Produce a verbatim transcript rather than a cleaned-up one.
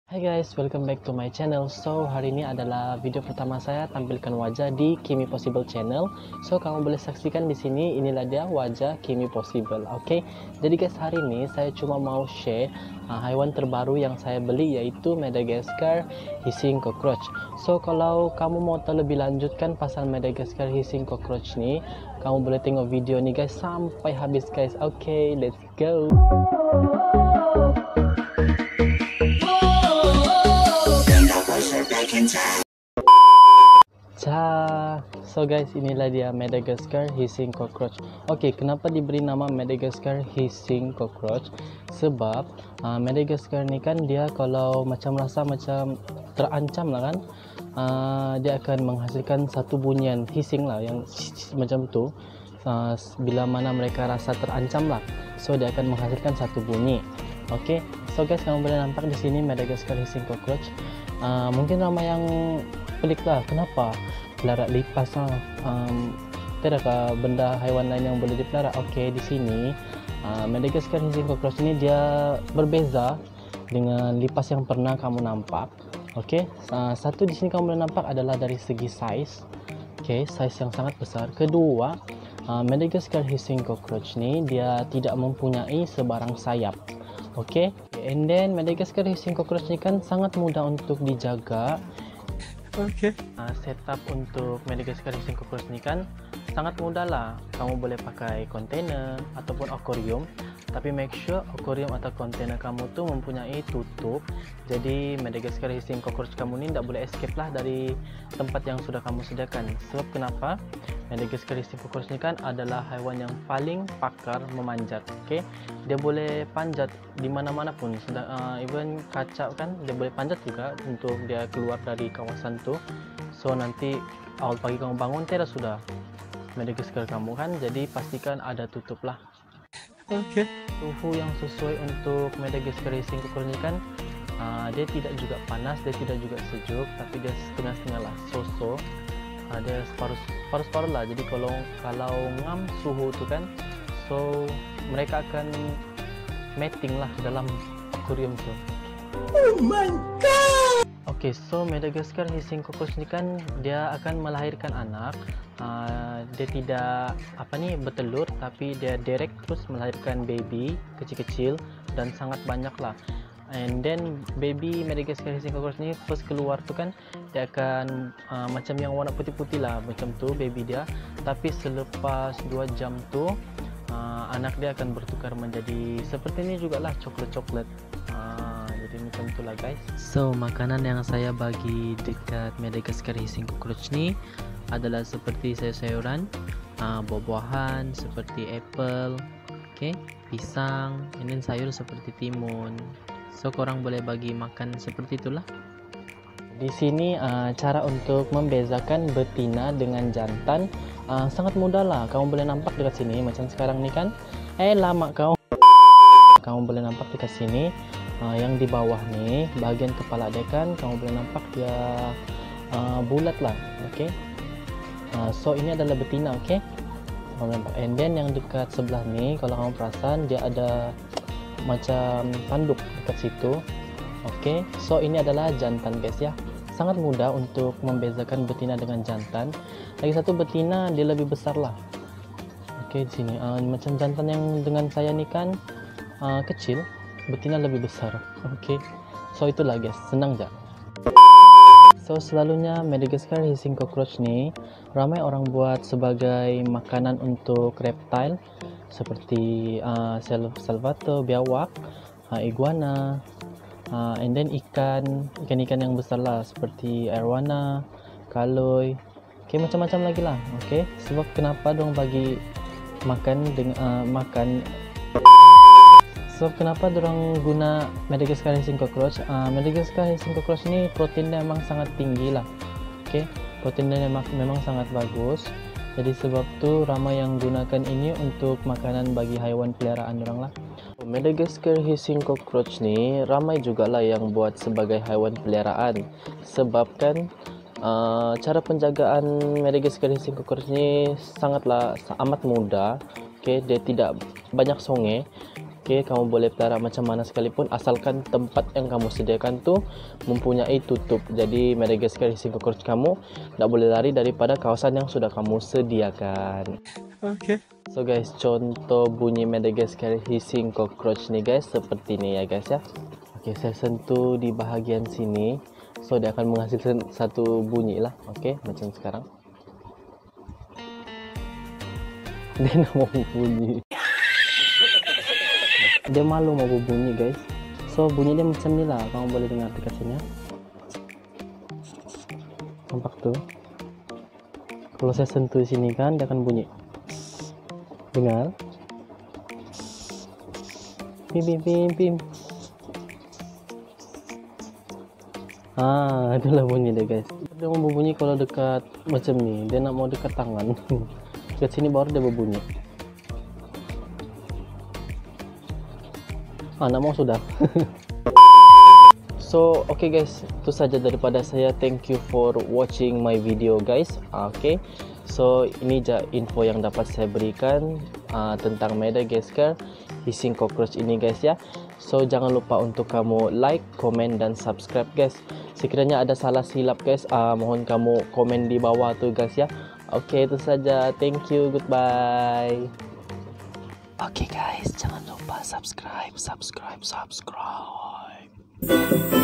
Hai guys, welcome back to my channel. So, hari ini adalah video pertama saya tampilkan wajah di Kimi Possible channel. So, kamu boleh saksikan di sini, inilah dia wajah Kimi Possible. Oke. Okay? Jadi guys, hari ini saya cuma mau share uh, hewan terbaru yang saya beli, yaitu Madagascar Hissing Cockroach. So, kalau kamu mau tahu lebih lanjutkan pasal Madagascar Hissing Cockroach nih, kamu boleh tengok video ini guys sampai habis guys. Oke, okay, let's go. Cah. So guys, inilah dia Madagascar Hissing Cockroach. Oke, okay, kenapa diberi nama Madagascar Hissing Cockroach? Sebab uh, Madagascar ni kan dia kalau macam rasa macam terancam lah kan, uh, dia akan menghasilkan satu bunyian hissing lah yang macam tu. Uh, bila mana mereka rasa terancam lah, so dia akan menghasilkan satu bunyi. Oke, okay? So guys, kamu boleh nampak di sini Madagascar Hissing Cockroach. Uh, mungkin ramai yang pelik lah, kenapa pelihara lipas lah? Um, tiadakah benda haiwan lain yang boleh dipelihara? Oke, okay, di sini uh, Madagascar Hissing Cockroach ini dia berbeza dengan lipas yang pernah kamu nampak. Oke, okay? uh, satu di sini kamu boleh nampak adalah dari segi size. Oke, okay, size yang sangat besar. Kedua, uh, Madagascar Hissing Cockroach ini dia tidak mempunyai sebarang sayap. Oke, okay? And then Madagascar Hissing Cockroach ini kan sangat mudah untuk dijaga. Oke, okay. uh, setup untuk Madagascar Hissing Cockroach ini kan sangat mudah lah. Kamu boleh pakai kontainer ataupun akuarium, tapi make sure akuarium atau kontainer kamu tuh mempunyai tutup. Jadi Madagascar Hissing Cockroach kamu ini tidak boleh escape lah dari tempat yang sudah kamu sediakan. Sebab kenapa? Madagascar Hissing Cockroach ini kan adalah hewan yang paling pakar memanjat. Oke, okay? Dia boleh panjat di mana-mana pun. Sedang, uh, even kaca kan dia boleh panjat juga untuk dia keluar dari kawasan tuh. So nanti awal pagi kamu bangun tidak sudah Madagascar kamu kan, jadi pastikan ada tutup lah. Oke, okay. Suhu yang sesuai untuk Madagascar Hissing Cockroach ini kan uh, dia tidak juga panas, dia tidak juga sejuk, tapi dia setengah-setengah lah, so-so. Ada separuh separuh lah. Jadi kalau kalau ngam suhu tu kan, so mereka akan mating lah dalam akuarium tu. Oh my god. Oke, okay, so Madagascar Hissing Cockroach ni kan dia akan melahirkan anak. Uh, dia tidak apa ni bertelur, tapi dia direct terus melahirkan baby kecil-kecil dan sangat banyak lah. And then baby Madagascar Hissing Cockroach ni first keluar tu kan dia akan uh, macam yang warna putih-putih lah, macam tu baby dia. Tapi selepas dua jam tu uh, anak dia akan bertukar menjadi seperti ini jugalah, coklat-coklat. Uh, jadi macam tu lah guys. So makanan yang saya bagi dekat Madagascar Hissing Cockroach ni adalah seperti sayur-sayuran, uh, buah-buahan seperti apple, okay, pisang, and then sayur seperti timun. So korang boleh bagi makan seperti itulah. Di sini uh, cara untuk membezakan betina dengan jantan uh, sangat mudah lah. Kamu boleh nampak dekat sini macam sekarang ni kan. Eh lama kau. Kamu boleh nampak dekat sini uh, yang di bawah nih bagian kepala dia kan kamu boleh nampak dia uh, bulat lah. Oke. Okay? Uh, so ini adalah betina, oke. Okay? And then yang dekat sebelah nih kalau kamu perasan dia ada macam tanduk dekat situ. Oke, okay, so ini adalah jantan guys ya. Sangat mudah untuk membezakan betina dengan jantan. Lagi satu betina dia lebih besar lah. Oke, okay, di sini uh, macam jantan yang dengan saya nih kan uh, kecil, betina lebih besar. Oke, okay. So itulah guys, senang ja. So selalunya Madagascar Hissing Cockroach nih ramai orang buat sebagai makanan untuk reptile seperti uh, salvato, biawak, uh, iguana, uh, and then ikan, ikan-ikan yang besar lah seperti arowana, kaloi, okay, macam-macam lagi lah. Oke, okay? Sebab kenapa dong bagi makan dengan uh, makan sebab kenapa dorang guna Madagascar Hissing Cockroach? Uh, Madagascar Hissing Cockroach ini proteinnya memang sangat tinggi lah. Oke, okay? Proteinnya memang, memang sangat bagus. Jadi sebab tu ramai yang gunakan ini untuk makanan bagi haiwan peliharaan orang lah. Madagascar Hissing Cockroach ni ramai jugalah yang buat sebagai haiwan peliharaan. Sebab kan uh, cara penjagaan Madagascar Hissing Cockroach ni sangatlah amat mudah. Okay, dia tidak banyak songe. Oke, kamu boleh pelihara macam mana sekalipun asalkan tempat yang kamu sediakan tuh mempunyai tutup. Jadi Madagascar hissing cockroach kamu tidak boleh lari daripada kawasan yang sudah kamu sediakan. Oke. Okay. So guys, contoh bunyi Madagascar hissing cockroach nih guys, seperti ini ya guys ya. Oke, saya sentuh di bahagian sini. So dia akan menghasilkan satu bunyi lah. Oke, macam sekarang. Dia mau bunyi. Dia malu mau bunyi guys. So bunyi dia macam ni lah. Kamu boleh dengar dekat sini ya. Nampak tuh. Kalau saya sentuh sini kan dia akan bunyi. Dengar. Pim pim pim pim. Ah, itulah bunyi dia guys. Dia mau berbunyi kalau dekat macam ni. Dia nak mau dekat tangan. Dekat sini baru dia berbunyi. Ah, nak mau sudah. So, okay guys, itu saja daripada saya. Thank you for watching my video guys. Okay, so ini je info yang dapat saya berikan uh, tentang Madagascar hissing cockroach ini guys ya. So jangan lupa untuk kamu like, komen dan subscribe guys. Sekiranya ada salah silap guys, uh, mohon kamu komen di bawah tuh guys ya. Oke, itu saja. Thank you, goodbye. Oke guys, jangan lupa subscribe, subscribe, subscribe.